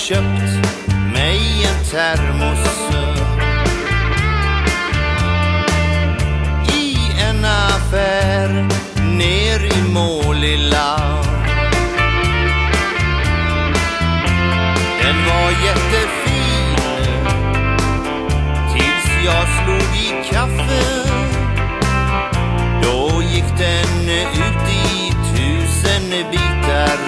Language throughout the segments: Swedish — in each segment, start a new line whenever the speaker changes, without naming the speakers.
köpt mig en termos i en affär ner i Målilla. Den var jättefin tills jag slog i kaffe. Då gick den ut i 1000 bitar.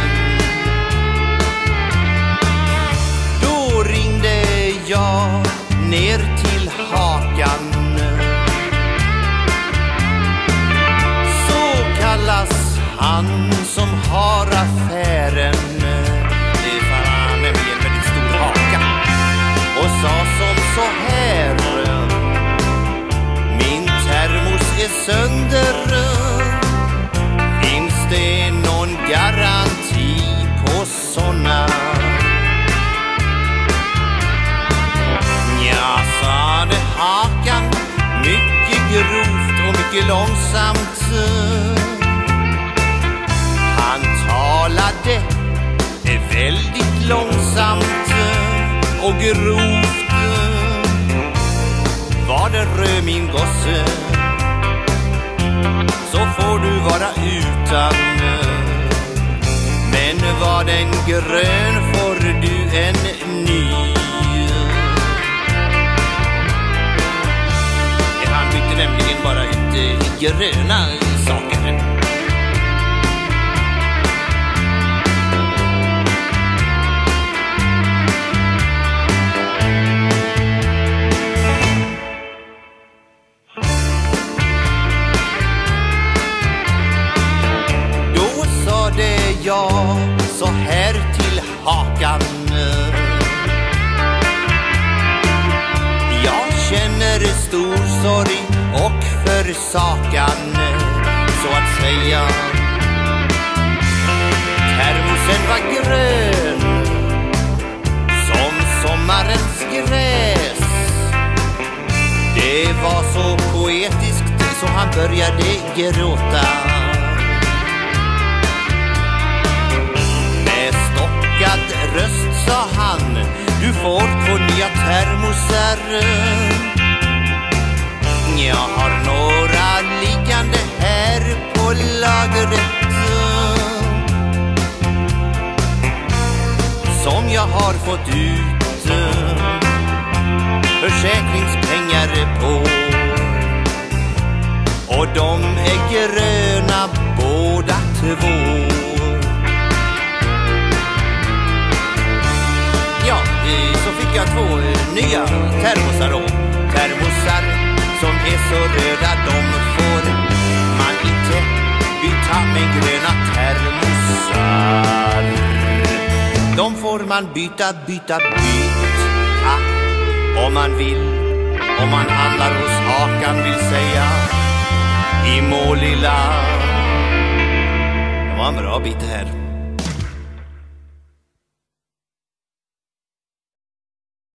Då ringde jag ner till Hakan. Så kallas han som har affären. Det är för han är med en väldigt stor haka. Och sa som så här: min termos är sönder. Finns det någon garanti på såna? Ja, sa det Hakan, mycket grovt och mycket långsamt. Han talade väldigt långsamt och grovt. Var det röd min gosse, så får du vara utan. Men var den grön får du en ny. Han bytte nämligen bara ut gröna saker. Ja, så här till Hakan: jag känner stor sorg och försakan, så att säga. Termosen var grön som sommarens gräs. Det var så poetiskt så han började gråta. Röst sa han: du får 2 nya termosar. Jag har några liggande här på lagret som jag har fått ut försäkringspengar på. Och de är gröna båda två. Så fick jag 2 nya termosar då. Termosar som är så röda, de får man inte byta med gröna termosar. De får man byta om man vill. Om man handlar hos Hakan, vill säga, i Målilla. Det var en bra bit här.